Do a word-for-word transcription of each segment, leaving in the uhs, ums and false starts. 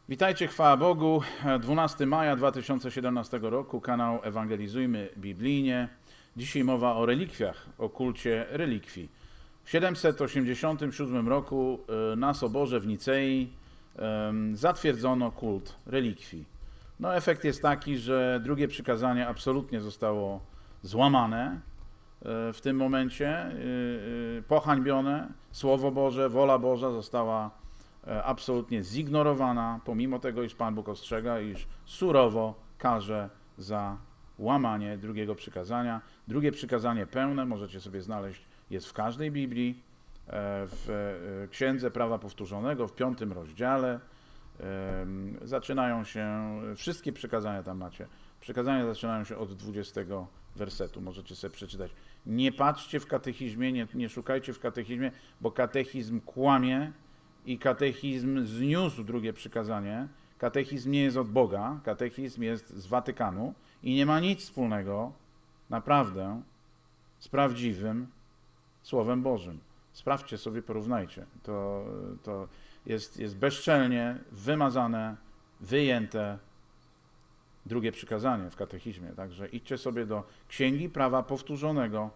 Witajcie, chwała Bogu. dwunastego maja dwa tysiące siedemnastego roku, kanał Ewangelizujmy Biblijnie. Dzisiaj mowa o relikwiach, o kulcie relikwii. W siedemset osiemdziesiątym siódmym roku na Soborze w Nicei zatwierdzono kult relikwii. No, efekt jest taki, że drugie przykazanie absolutnie zostało złamane w tym momencie, pohańbione. Słowo Boże, wola Boża została absolutnie zignorowana, pomimo tego, iż Pan Bóg ostrzega, iż surowo karze za łamanie drugiego przykazania. Drugie przykazanie pełne, możecie sobie znaleźć, jest w każdej Biblii, w Księdze Prawa Powtórzonego, w piątym rozdziale. Zaczynają się, wszystkie przykazania tam macie, przykazania zaczynają się od dwudziestego wersetu, możecie sobie przeczytać. Nie patrzcie w katechizmie, nie, nie szukajcie w katechizmie, bo katechizm kłamie i katechizm zniósł drugie przykazanie. Katechizm nie jest od Boga, katechizm jest z Watykanu i nie ma nic wspólnego, naprawdę, z prawdziwym Słowem Bożym. Sprawdźcie sobie, porównajcie. To, to jest, jest bezczelnie wymazane, wyjęte drugie przykazanie w katechizmie. Także idźcie sobie do Księgi Prawa Powtórzonego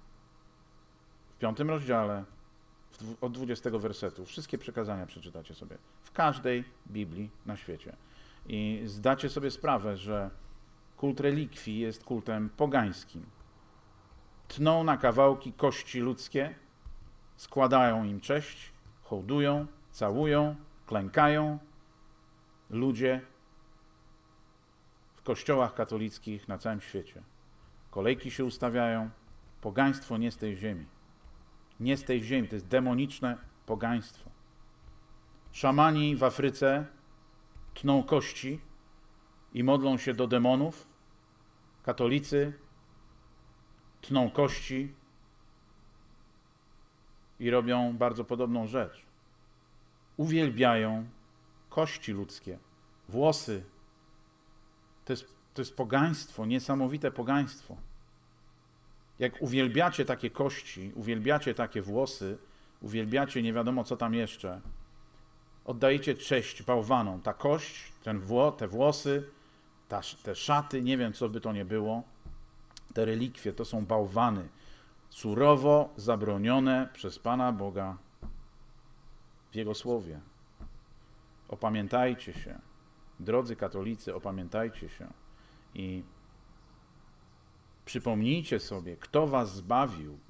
w piątym rozdziale, od dwudziestego wersetu. Wszystkie przykazania przeczytacie sobie w każdej Biblii na świecie. I zdacie sobie sprawę, że kult relikwii jest kultem pogańskim. Tną na kawałki kości ludzkie, składają im cześć, hołdują, całują, klękają. Ludzie w kościołach katolickich na całym świecie. Kolejki się ustawiają. Pogaństwo nie z tej ziemi. Nie z tej ziemi, to jest demoniczne pogaństwo. Szamani w Afryce tną kości i modlą się do demonów. Katolicy tną kości i robią bardzo podobną rzecz. Uwielbiają kości ludzkie, włosy. To jest, to jest pogaństwo, niesamowite pogaństwo. Jak uwielbiacie takie kości, uwielbiacie takie włosy, uwielbiacie nie wiadomo co tam jeszcze, oddajecie cześć bałwanom. Ta kość, ten wło, te włosy, ta, te szaty, nie wiem co by to nie było, te relikwie to są bałwany, surowo zabronione przez Pana Boga w Jego Słowie. Opamiętajcie się, drodzy katolicy, opamiętajcie się i przypomnijcie sobie, kto was zbawił,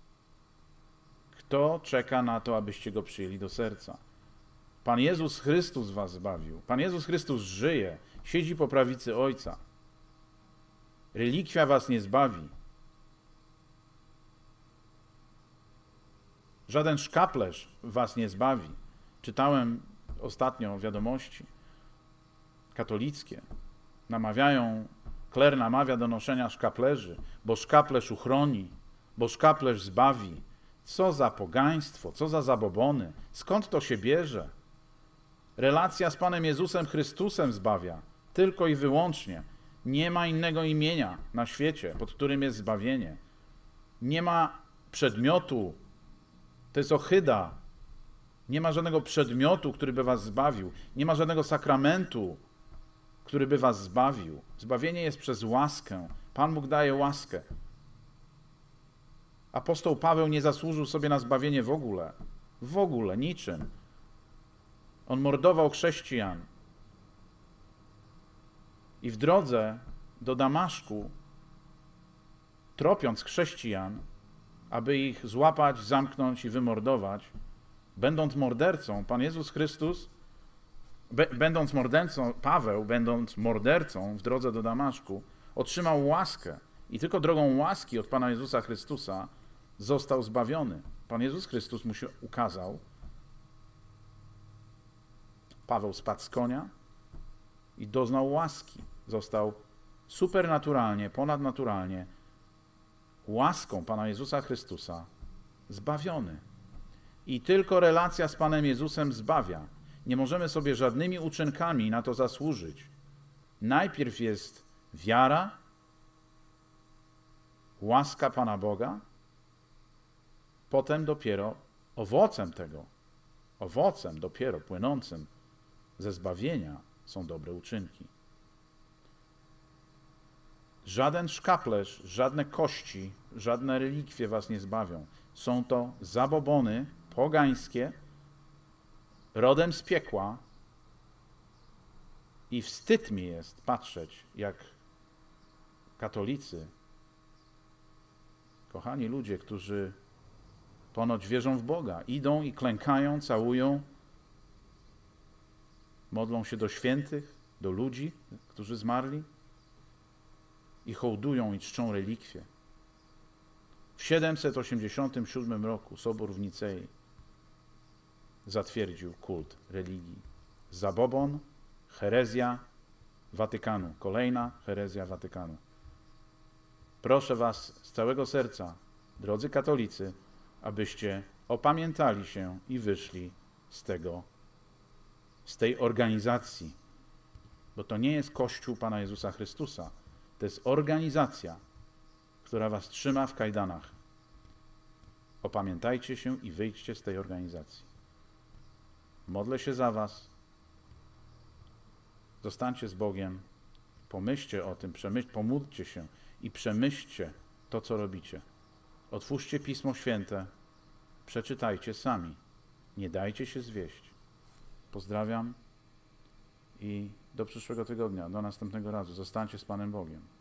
kto czeka na to, abyście Go przyjęli do serca. Pan Jezus Chrystus was zbawił. Pan Jezus Chrystus żyje, siedzi po prawicy Ojca. Relikwia was nie zbawi. Żaden szkaplerz was nie zbawi. Czytałem ostatnio wiadomości katolickie. Namawiają, kler namawia do noszenia szkaplerzy, bo szkaplerz uchroni, bo szkaplerz zbawi. Co za pogaństwo, co za zabobony, skąd to się bierze? Relacja z Panem Jezusem Chrystusem zbawia, tylko i wyłącznie. Nie ma innego imienia na świecie, pod którym jest zbawienie. Nie ma przedmiotu, to jest ohyda. Nie ma żadnego przedmiotu, który by was zbawił. Nie ma żadnego sakramentu, który by was zbawił. Zbawienie jest przez łaskę. Pan Bóg daje łaskę. Apostoł Paweł nie zasłużył sobie na zbawienie w ogóle. W ogóle, niczym. On mordował chrześcijan. I w drodze do Damaszku, tropiąc chrześcijan, aby ich złapać, zamknąć i wymordować, będąc mordercą, Pan Jezus Chrystus, będąc mordercą, Paweł, będąc mordercą w drodze do Damaszku, otrzymał łaskę i tylko drogą łaski od Pana Jezusa Chrystusa został zbawiony. Pan Jezus Chrystus mu się ukazał. Paweł spadł z konia i doznał łaski. Został supernaturalnie, ponadnaturalnie łaską Pana Jezusa Chrystusa zbawiony. I tylko relacja z Panem Jezusem zbawia. Nie możemy sobie żadnymi uczynkami na to zasłużyć. Najpierw jest wiara, łaska Pana Boga, potem dopiero owocem tego, owocem dopiero płynącym ze zbawienia są dobre uczynki. Żaden szkaplerz, żadne kości, żadne relikwie was nie zbawią. Są to zabobony pogańskie, rodem z piekła i wstyd mi jest patrzeć, jak katolicy, kochani ludzie, którzy ponoć wierzą w Boga, idą i klękają, całują, modlą się do świętych, do ludzi, którzy zmarli i hołdują i czczą relikwie. W siedemset osiemdziesiątym siódmym roku Sobór w Nicei zatwierdził kult religii. Zabobon, herezja Watykanu. Kolejna herezja Watykanu. Proszę was z całego serca, drodzy katolicy, abyście opamiętali się i wyszli z tego, z tej organizacji. Bo to nie jest Kościół Pana Jezusa Chrystusa. To jest organizacja, która was trzyma w kajdanach. Opamiętajcie się i wyjdźcie z tej organizacji. Modlę się za was. Zostańcie z Bogiem. Pomyślcie o tym, przemyśl, pomódlcie się i przemyślcie to, co robicie. Otwórzcie Pismo Święte, przeczytajcie sami. Nie dajcie się zwieść. Pozdrawiam i do przyszłego tygodnia, do następnego razu. Zostańcie z Panem Bogiem.